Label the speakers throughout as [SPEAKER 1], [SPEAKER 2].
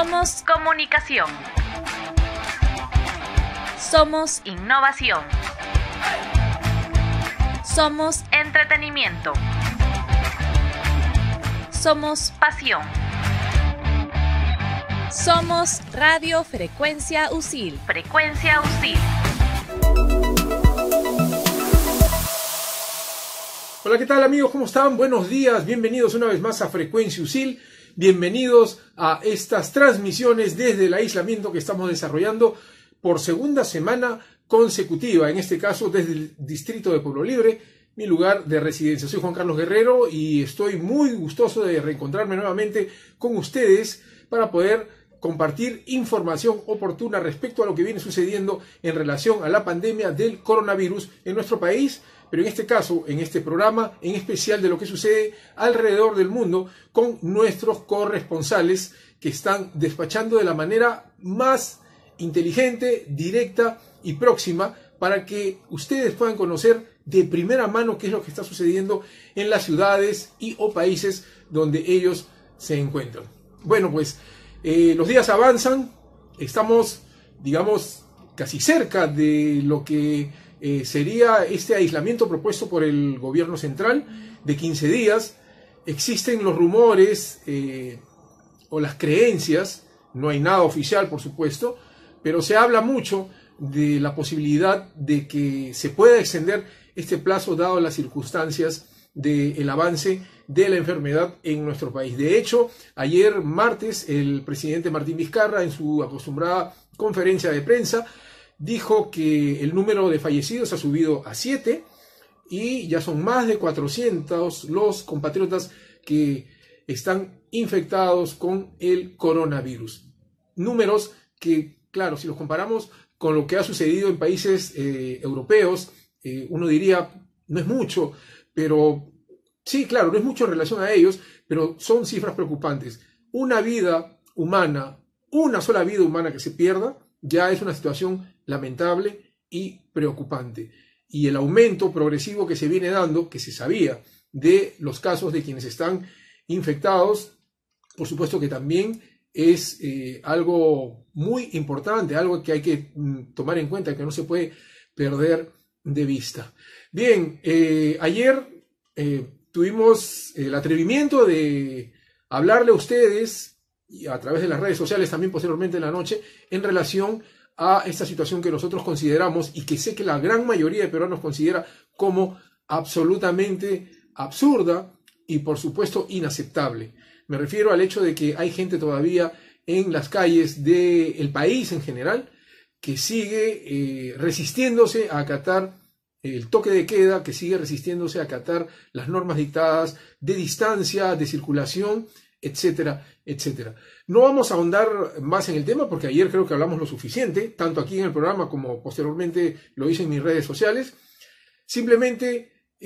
[SPEAKER 1] Somos comunicación. Somos innovación. Somos entretenimiento. Somos pasión. Somos Radio Frecuencia USIL. Frecuencia USIL.
[SPEAKER 2] Hola, ¿qué tal amigos? ¿Cómo están? Buenos días, bienvenidos una vez más a Frecuencia USIL. Bienvenidos a estas transmisiones desde el aislamiento que estamos desarrollando por segunda semana consecutiva, en este caso desde el distrito de Pueblo Libre, mi lugar de residencia. Soy Juan Carlos Guerrero y estoy muy gustoso de reencontrarme nuevamente con ustedes para poder compartir información oportuna respecto a lo que viene sucediendo en relación a la pandemia del coronavirus en nuestro país, pero en este caso, en este programa, en especial de lo que sucede alrededor del mundo con nuestros corresponsales que están despachando de la manera más inteligente, directa y próxima para que ustedes puedan conocer de primera mano qué es lo que está sucediendo en las ciudades y o países donde ellos se encuentran. Bueno, pues los días avanzan, estamos, digamos, casi cerca de lo que sería este aislamiento propuesto por el gobierno central de 15 días. Existen los rumores o las creencias, no hay nada oficial por supuesto, pero se habla mucho de la posibilidad de que se pueda extender este plazo dado las circunstancias del avance de la enfermedad en nuestro país. De hecho, ayer martes el presidente Martín Vizcarra en su acostumbrada conferencia de prensa dijo que el número de fallecidos ha subido a 7 y ya son más de 400 los compatriotas que están infectados con el coronavirus. Números que, claro, si los comparamos con lo que ha sucedido en países europeos, uno diría, no es mucho, pero sí, claro, no es mucho en relación a ellos, pero son cifras preocupantes. Una vida humana, una sola vida humana que se pierda, ya es una situación lamentable y preocupante. Y el aumento progresivo que se viene dando, que se sabía, de los casos de quienes están infectados, por supuesto que también es algo muy importante, algo que hay que tomar en cuenta, que no se puede perder de vista. Bien, ayer tuvimos el atrevimiento de hablarle a ustedes, y a través de las redes sociales también posteriormente en la noche, en relación a esta situación que nosotros consideramos y que sé que la gran mayoría de peruanos considera como absolutamente absurda y por supuesto inaceptable. Me refiero al hecho de que hay gente todavía en las calles del país en general que sigue resistiéndose a acatar el toque de queda, que sigue resistiéndose a acatar las normas dictadas de distancia, de circulación, etcétera, etcétera. No vamos a ahondar más en el tema porque ayer creo que hablamos lo suficiente, tanto aquí en el programa como posteriormente lo hice en mis redes sociales. Simplemente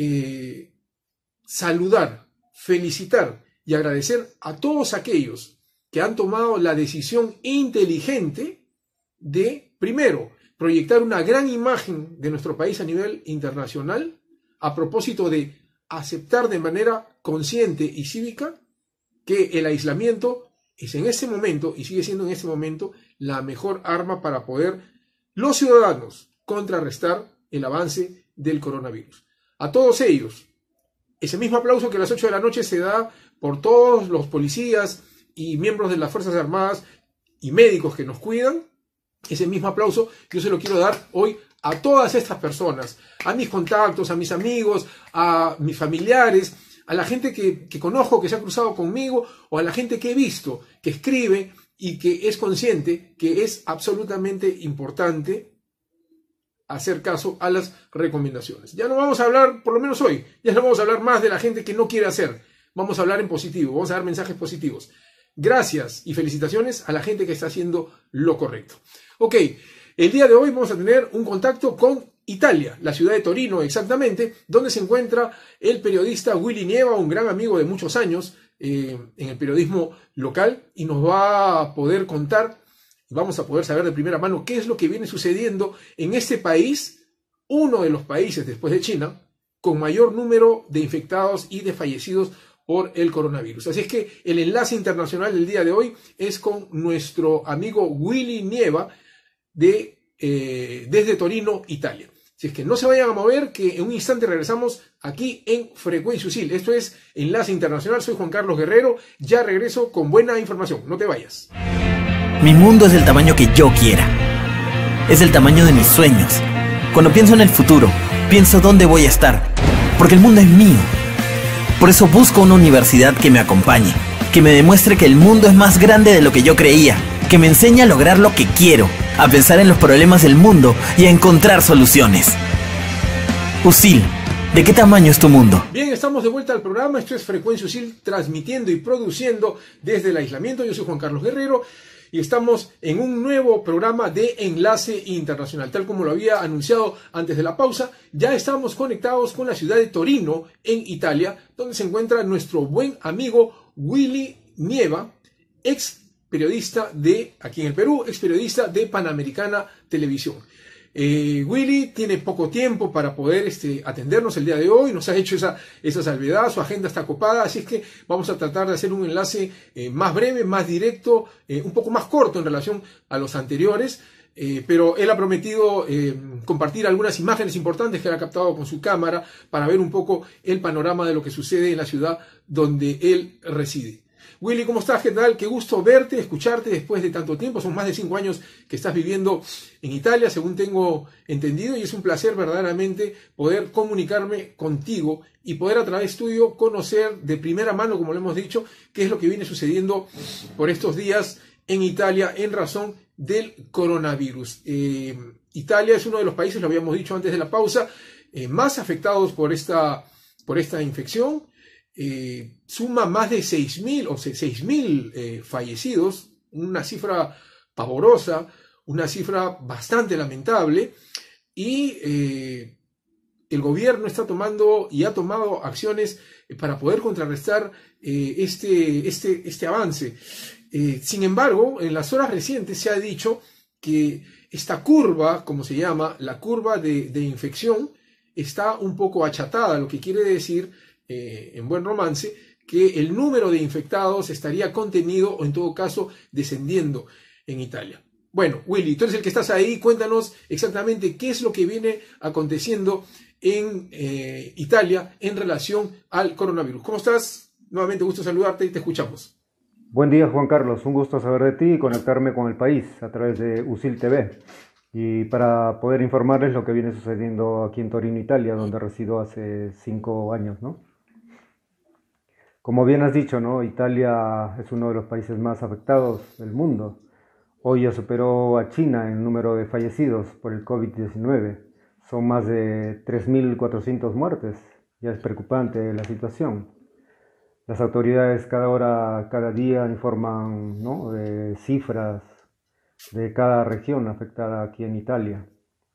[SPEAKER 2] saludar, felicitar y agradecer a todos aquellos que han tomado la decisión inteligente de, primero, proyectar una gran imagen de nuestro país a nivel internacional a propósito de aceptar de manera consciente y cívica que el aislamiento es en este momento, y sigue siendo en este momento, la mejor arma para poder los ciudadanos contrarrestar el avance del coronavirus. A todos ellos, ese mismo aplauso que a las 8 de la noche se da por todos los policías y miembros de las Fuerzas Armadas y médicos que nos cuidan, ese mismo aplauso yo se lo quiero dar hoy a todas estas personas, a mis contactos, a mis amigos, a mis familiares, a la gente que conozco, que se ha cruzado conmigo, o a la gente que he visto, que escribe y que es consciente que es absolutamente importante hacer caso a las recomendaciones. Ya no vamos a hablar, por lo menos hoy, ya no vamos a hablar más de la gente que no quiere hacer. Vamos a hablar en positivo, vamos a dar mensajes positivos. Gracias y felicitaciones a la gente que está haciendo lo correcto. Ok, el día de hoy vamos a tener un contacto con Italia, la ciudad de Torino exactamente, donde se encuentra el periodista Willy Nieva, un gran amigo de muchos años en el periodismo local, y nos va a poder contar, vamos a poder saber de primera mano qué es lo que viene sucediendo en este país, uno de los países después de China, con mayor número de infectados y de fallecidos por el coronavirus. Así es que el enlace internacional del día de hoy es con nuestro amigo Willy Nieva desde Torino, Italia. Si es que no se vayan a mover, que en un instante regresamos aquí en Frecuencia USIL. Esto es Enlace Internacional, soy Juan Carlos Guerrero, ya regreso con buena información, no te vayas.
[SPEAKER 3] Mi mundo es del tamaño que yo quiera. Es el tamaño de mis sueños. Cuando pienso en el futuro, pienso dónde voy a estar, porque el mundo es mío. Por eso busco una universidad que me acompañe, que me demuestre que el mundo es más grande de lo que yo creía, que me enseñe a lograr lo que quiero, a pensar en los problemas del mundo y a encontrar soluciones. USIL, ¿de qué tamaño es tu mundo?
[SPEAKER 2] Bien, estamos de vuelta al programa. Esto es Frecuencia USIL, transmitiendo y produciendo desde el aislamiento. Yo soy Juan Carlos Guerrero y estamos en un nuevo programa de Enlace Internacional. Tal como lo había anunciado antes de la pausa, ya estamos conectados con la ciudad de Torino, en Italia, donde se encuentra nuestro buen amigo Willy Nieva, ex periodista aquí en el Perú, ex periodista de Panamericana Televisión. Willy tiene poco tiempo para poder atendernos el día de hoy, nos ha hecho esa salvedad, su agenda está copada, así es que vamos a tratar de hacer un enlace más breve, más directo, un poco más corto en relación a los anteriores, pero él ha prometido compartir algunas imágenes importantes que él ha captado con su cámara para ver un poco el panorama de lo que sucede en la ciudad donde él reside. Willy, ¿cómo estás? ¿Qué tal? Qué gusto verte, escucharte después de tanto tiempo. Son más de 5 años que estás viviendo en Italia, según tengo entendido, y es un placer verdaderamente poder comunicarme contigo y poder a través tuyo conocer de primera mano, como lo hemos dicho, qué es lo que viene sucediendo por estos días en Italia en razón del coronavirus. Italia es uno de los países, lo habíamos dicho antes de la pausa, más afectados por esta infección. Suma más de 6.000 fallecidos, una cifra pavorosa, una cifra bastante lamentable, y el gobierno está tomando y ha tomado acciones para poder contrarrestar este avance. Sin embargo, en las horas recientes se ha dicho que esta curva, como se llama, la curva de infección, está un poco achatada, lo que quiere decir en buen romance, que el número de infectados estaría contenido o en todo caso descendiendo en Italia. Bueno, Willy, tú eres el que estás ahí, cuéntanos exactamente qué es lo que viene aconteciendo en Italia en relación al coronavirus. ¿Cómo estás? Nuevamente gusto saludarte y te escuchamos.
[SPEAKER 4] Buen día, Juan Carlos, un gusto saber de ti y conectarme con el país a través de USIL TV. Y para poder informarles lo que viene sucediendo aquí en Torino, Italia, donde resido hace 5 años, ¿no? Como bien has dicho, ¿no? Italia es uno de los países más afectados del mundo. Hoy ya superó a China en número de fallecidos por el COVID-19. Son más de 3.400 muertes. Ya es preocupante la situación. Las autoridades cada día informan, ¿no?, de cifras de cada región afectada aquí en Italia.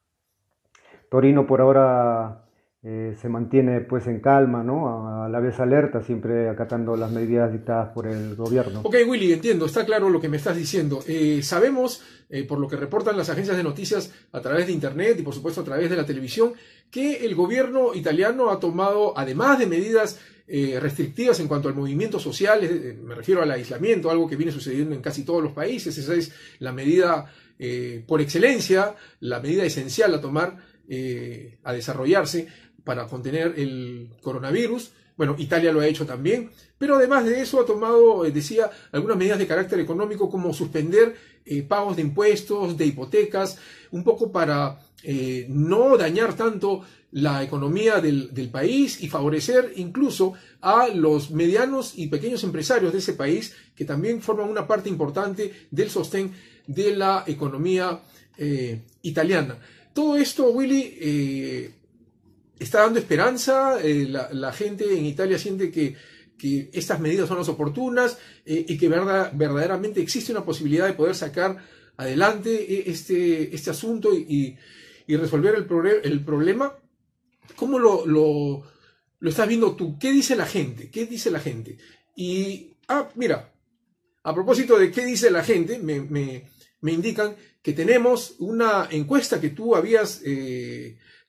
[SPEAKER 4] Torino por ahora se mantiene pues en calma, ¿no? A la vez alerta, siempre acatando las medidas dictadas por el gobierno.
[SPEAKER 2] Ok, Willy, entiendo, está claro lo que me estás diciendo. Sabemos, por lo que reportan las agencias de noticias a través de internet y por supuesto a través de la televisión, que el gobierno italiano ha tomado, además de medidas restrictivas en cuanto al movimiento social, me refiero al aislamiento, algo que viene sucediendo en casi todos los países. Esa es la medida por excelencia, la medida esencial a tomar, a desarrollarse para contener el coronavirus. Bueno, Italia lo ha hecho también, pero además de eso ha tomado, decía, algunas medidas de carácter económico, como suspender pagos de impuestos, de hipotecas, un poco para no dañar tanto la economía del país y favorecer incluso a los medianos y pequeños empresarios de ese país, que también forman una parte importante del sostén de la economía italiana. Todo esto, Willy, está dando esperanza. La gente en Italia siente que estas medidas son las oportunas y que verdaderamente existe una posibilidad de poder sacar adelante este asunto y resolver el problema. ¿Cómo lo estás viendo tú? ¿Qué dice la gente? ¿Qué dice la gente? Y, mira, a propósito de qué dice la gente, me indican que tenemos una encuesta que tú habías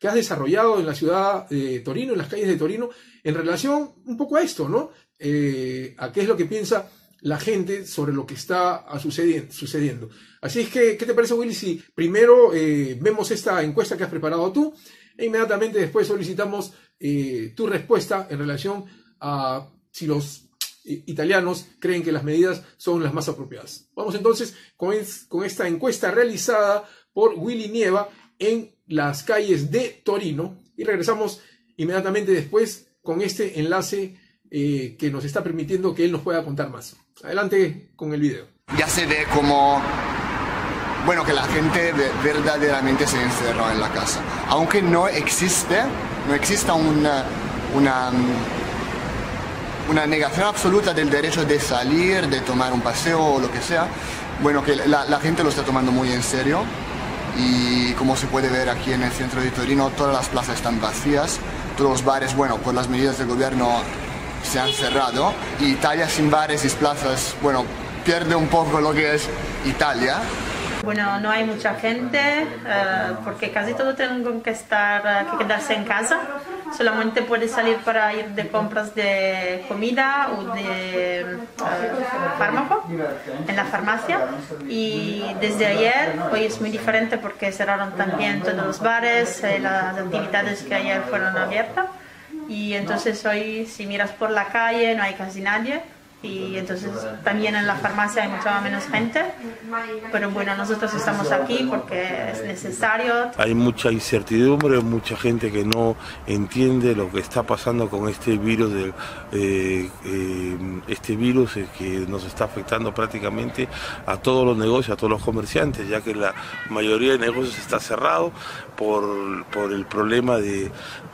[SPEAKER 2] que has desarrollado en la ciudad de Torino, en las calles de Torino, en relación un poco a esto, ¿no? A qué es lo que piensa la gente sobre lo que está sucediendo. Así es que, ¿qué te parece, Willy, si primero vemos esta encuesta que has preparado tú e inmediatamente después solicitamos tu respuesta en relación a si los italianos creen que las medidas son las más apropiadas? Vamos entonces con esta encuesta realizada por Willy Nieva en las calles de Torino y regresamos inmediatamente después con este enlace que nos está permitiendo que él nos pueda contar más. Adelante con el video.
[SPEAKER 5] Ya se ve como, bueno, que la gente verdaderamente se encerró en la casa. Aunque no exista una negación absoluta del derecho de salir, de tomar un paseo o lo que sea, bueno, que la gente lo está tomando muy en serio. Y como se puede ver aquí en el centro de Torino, todas las plazas están vacías, todos los bares, bueno, por las medidas del gobierno se han cerrado, y Italia sin bares y plazas, bueno, pierde un poco lo que es Italia.
[SPEAKER 6] Bueno, no hay mucha gente porque casi todos tienen que quedarse en casa. Solamente puedes salir para ir de compras de comida o de fármaco en la farmacia. Y desde ayer, hoy es muy diferente porque cerraron también todos los bares, las actividades que ayer fueron abiertas. Y entonces hoy, si miras por la calle, no hay casi nadie. Y entonces también en la farmacia hay mucha menos gente, pero bueno, nosotros estamos aquí porque es necesario.
[SPEAKER 7] Hay mucha incertidumbre, mucha gente que no entiende lo que está pasando con este virus, que nos está afectando prácticamente a todos los negocios, a todos los comerciantes, ya que la mayoría de negocios está cerrado por el problema de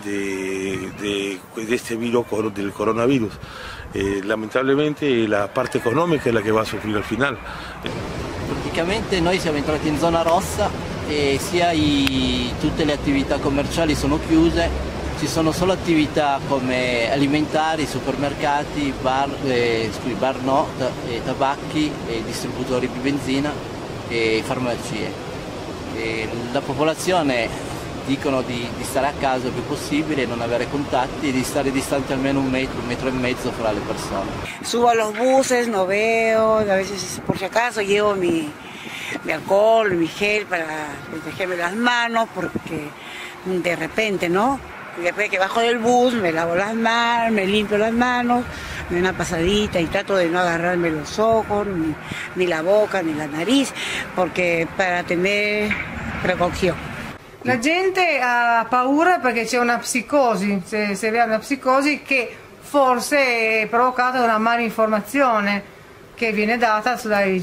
[SPEAKER 7] este virus, del coronavirus. Lamentablemente la parte economica è la che va a soffrire al final.
[SPEAKER 8] Praticamente noi siamo entrati in zona rossa e tutte le attività commerciali sono chiuse, ci sono solo attività come alimentari, supermercati, bar no, tabacchi, distributori di benzina e farmacie. La popolazione dicono di stare a casa il più possibile, non avere contatti e di stare distanti almeno un metro e mezzo fra le persone.
[SPEAKER 9] Subo a los buses, no veo, a veces por si acaso llevo mi alcohol, mi gel para protegerme las manos, porque de repente, ¿no? Después que bajo del bus me lavo las manos, me limpio las manos, me doy una pasadita y trato de no agarrarme los ojos, ni la boca, ni la nariz, porque para tener precaución.
[SPEAKER 10] La gente ha paura perché c'è una psicosi, se vede una psicosi che forse è provocata da una malinformazione che viene data dai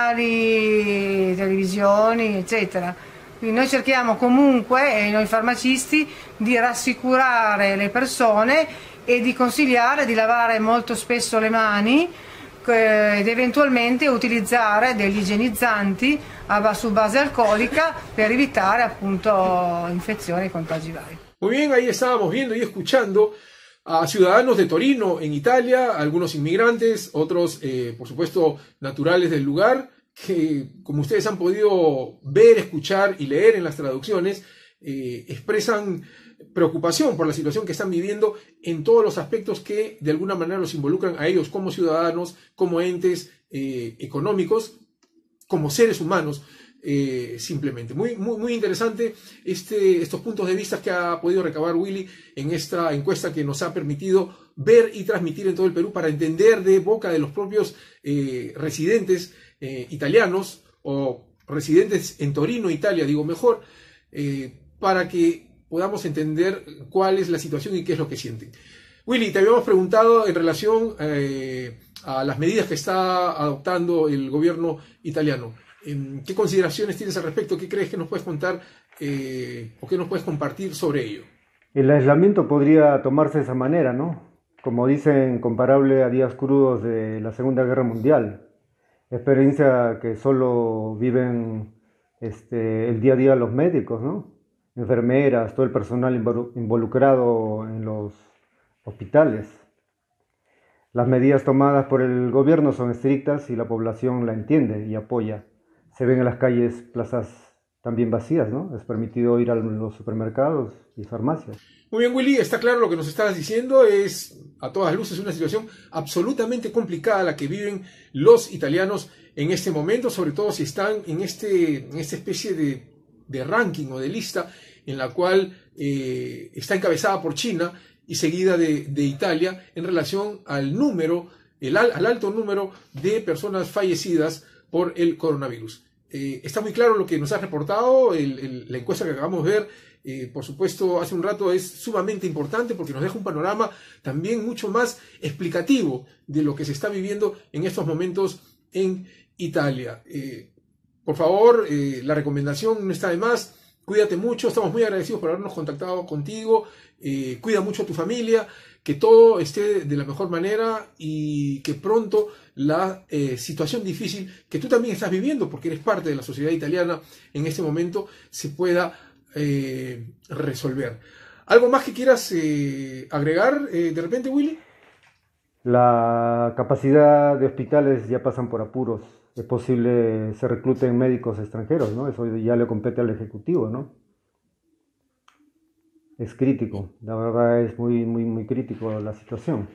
[SPEAKER 10] giornali, televisioni, eccetera. Quindi noi cerchiamo comunque, noi farmacisti, di rassicurare le persone e di consigliare di lavare molto spesso le mani ed eventualmente utilizzare degli igienizzanti su base alcolica per evitare appunto infezioni e contagi vari.
[SPEAKER 2] Muy bien, ahí estábamos viendo y escuchando a ciudadanos de Torino en Italia, algunos inmigrantes, otros por supuesto naturales del lugar, que como ustedes han podido ver, escuchar y leer en las traducciones, expresan preocupación por la situación que están viviendo en todos los aspectos que de alguna manera los involucran a ellos como ciudadanos, como entes económicos, como seres humanos, simplemente. Muy interesante estos puntos de vista que ha podido recabar Willy en esta encuesta que nos ha permitido ver y transmitir en todo el Perú para entender de boca de los propios residentes italianos o residentes en Torino, Italia, digo mejor, para que podamos entender cuál es la situación y qué es lo que sienten. Willy, te habíamos preguntado en relación a las medidas que está adoptando el gobierno italiano. ¿Qué consideraciones tienes al respecto? ¿Qué crees que nos puedes contar o qué nos puedes compartir sobre ello?
[SPEAKER 4] El aislamiento podría tomarse de esa manera, ¿no? Como dicen, comparable a días crudos de la Segunda Guerra Mundial. Experiencia que solo viven el día a día los médicos, ¿no? Enfermeras, todo el personal involucrado en los hospitales. Las medidas tomadas por el gobierno son estrictas y la población la entiende y apoya. Se ven en las calles plazas también vacías, ¿no? Es permitido ir a los supermercados y farmacias.
[SPEAKER 2] Muy bien, Willy, está claro lo que nos estabas diciendo. Es a todas luces una situación absolutamente complicada la que viven los italianos en este momento, sobre todo si están en esta especie de ranking o de lista en la cual está encabezada por China y seguida de Italia en relación al número, al alto número de personas fallecidas por el coronavirus. Está muy claro lo que nos has reportado, la encuesta que acabamos de ver, por supuesto, hace un rato es sumamente importante porque nos deja un panorama también mucho más explicativo de lo que se está viviendo en estos momentos en Italia. Por favor, la recomendación no está de más. Cuídate mucho, estamos muy agradecidos por habernos contactado contigo. Cuida mucho a tu familia, que todo esté de la mejor manera y que pronto la situación difícil que tú también estás viviendo, porque eres parte de la sociedad italiana en este momento, se pueda resolver. ¿Algo más que quieras agregar de repente, Willy?
[SPEAKER 4] La capacidad de hospitales ya pasan por apuros. Es posible se recluten médicos extranjeros, ¿no? Eso ya le compete al Ejecutivo, ¿no? Es crítico, la verdad es muy crítico la situación.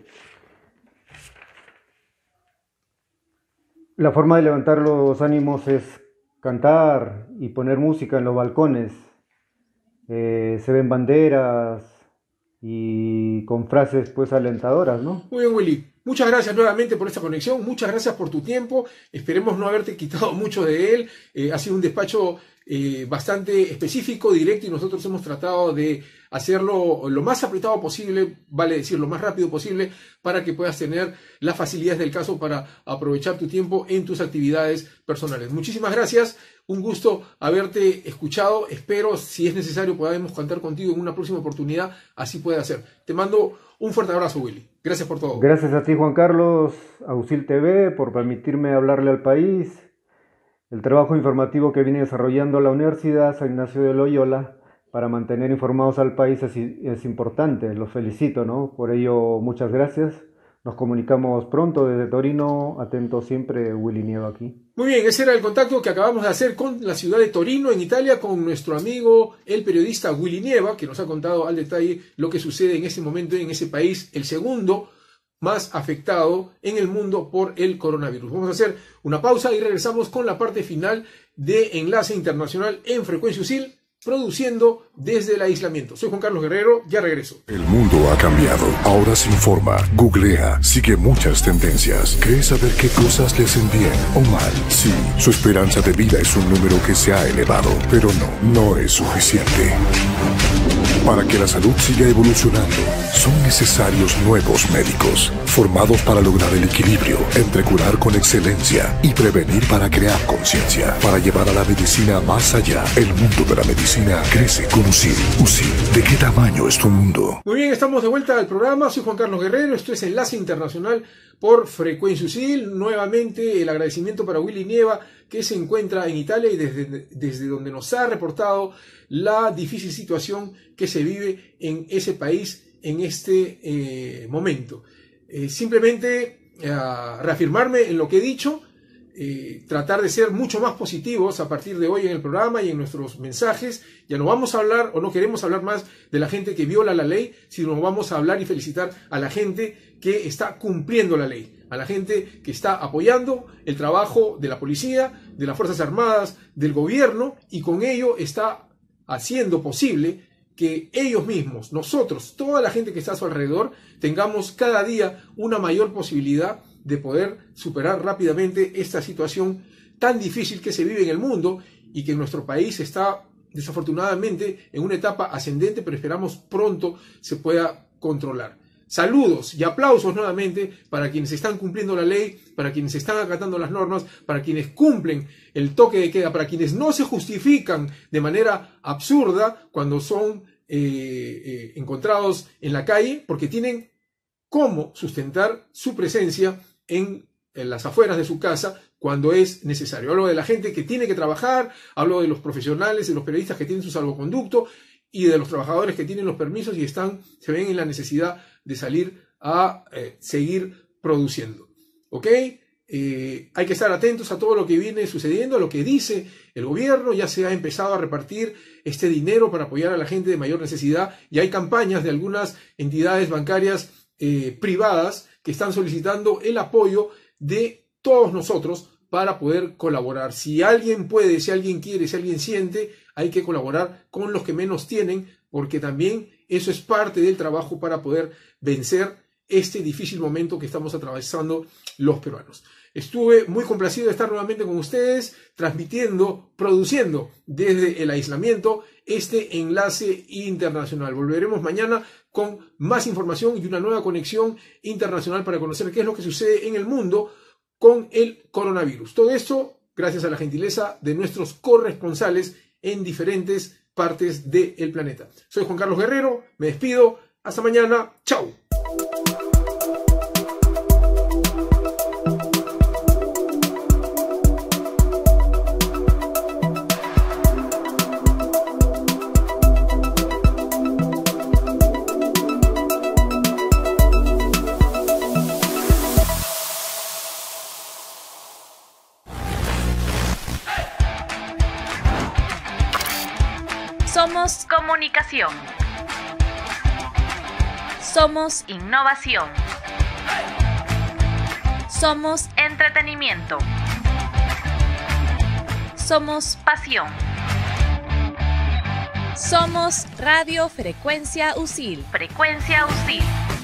[SPEAKER 4] La forma de levantar los ánimos es cantar y poner música en los balcones. Se ven banderas y con frases pues alentadoras, ¿no?
[SPEAKER 2] Muy bien, Willy. Muchas gracias nuevamente por esta conexión, muchas gracias por tu tiempo, esperemos no haberte quitado mucho de él, ha sido un despacho bastante específico, directo, y nosotros hemos tratado de hacerlo lo más apretado posible, vale decir, lo más rápido posible, para que puedas tener las facilidades del caso para aprovechar tu tiempo en tus actividades personales. Muchísimas gracias, un gusto haberte escuchado, espero, si es necesario, podamos contar contigo en una próxima oportunidad, así puede ser. Te mando un fuerte abrazo, Willy. Gracias por todo.
[SPEAKER 4] Gracias a ti, Juan Carlos, a USIL TV, por permitirme hablarle al país. El trabajo informativo que viene desarrollando la Universidad San Ignacio de Loyola para mantener informados al país es importante. Los felicito, ¿no? Por ello, muchas gracias. Nos comunicamos pronto desde Torino. Atento siempre, Willy Nieva aquí.
[SPEAKER 2] Muy bien, ese era el contacto que acabamos de hacer con la ciudad de Torino, en Italia, con nuestro amigo, el periodista Willy Nieva, que nos ha contado al detalle lo que sucede en ese momento en ese país, el segundo más afectado en el mundo por el coronavirus. Vamos a hacer una pausa y regresamos con la parte final de Enlace Internacional en Frecuencia USIL, produciendo desde el aislamiento. Soy Juan Carlos Guerrero, ya regreso.
[SPEAKER 11] El mundo ha cambiado. Ahora se informa, googlea, sigue muchas tendencias. Cree saber qué cosas le hacen bien o mal. Sí, su esperanza de vida es un número que se ha elevado, pero no es suficiente. Para que la salud siga evolucionando, son necesarios nuevos médicos, formados para lograr el equilibrio entre curar con excelencia y prevenir para crear conciencia, para llevar a la medicina más allá. El mundo de la medicina crece con USIL. USIL, ¿de qué tamaño es tu mundo?
[SPEAKER 2] Muy bien, estamos de vuelta al programa. Soy Juan Carlos Guerrero, esto es Enlace Internacional por Frecuencia USIL. Nuevamente el agradecimiento para Willy Nieva, que se encuentra en Italia y desde donde nos ha reportado la difícil situación que se vive en ese país en este momento. Simplemente reafirmarme en lo que he dicho, tratar de ser mucho más positivos a partir de hoy en el programa y en nuestros mensajes. Ya no vamos a hablar o no queremos hablar más de la gente que viola la ley, sino vamos a hablar y felicitar a la gente que está cumpliendo la ley, a la gente que está apoyando el trabajo de la policía, de las Fuerzas Armadas, del gobierno, y con ello está haciendo posible que ellos mismos, nosotros, toda la gente que está a su alrededor, tengamos cada día una mayor posibilidad de poder superar rápidamente esta situación tan difícil que se vive en el mundo y que en nuestro país está desafortunadamente en una etapa ascendente, pero esperamos pronto se pueda controlar. Saludos y aplausos nuevamente para quienes están cumpliendo la ley, para quienes están acatando las normas, para quienes cumplen el toque de queda, para quienes no se justifican de manera absurda cuando son encontrados en la calle, porque tienen cómo sustentar su presencia en las afueras de su casa cuando es necesario. Hablo de la gente que tiene que trabajar, hablo de los profesionales, de los periodistas que tienen su salvoconducto y de los trabajadores que tienen los permisos y se ven en la necesidad de salir a seguir produciendo. ¿Ok? hay que estar atentos a todo lo que viene sucediendo, a lo que dice el gobierno. Ya se ha empezado a repartir este dinero para apoyar a la gente de mayor necesidad y hay campañas de algunas entidades bancarias privadas que están solicitando el apoyo de todos nosotros para poder colaborar. Si alguien puede, si alguien quiere, si alguien siente, hay que colaborar con los que menos tienen, porque también eso es parte del trabajo para poder vencer este difícil momento que estamos atravesando los peruanos. Estuve muy complacido de estar nuevamente con ustedes, transmitiendo, produciendo desde el aislamiento este enlace internacional. Volveremos mañana con más información y una nueva conexión internacional para conocer qué es lo que sucede en el mundo con el coronavirus. Todo esto gracias a la gentileza de nuestros corresponsales en diferentes partes del planeta. Soy Juan Carlos Guerrero, me despido, hasta mañana, chao.
[SPEAKER 1] Somos comunicación. Somos innovación. Somos entretenimiento. Somos pasión. Somos Radio Frecuencia USIL. Frecuencia USIL.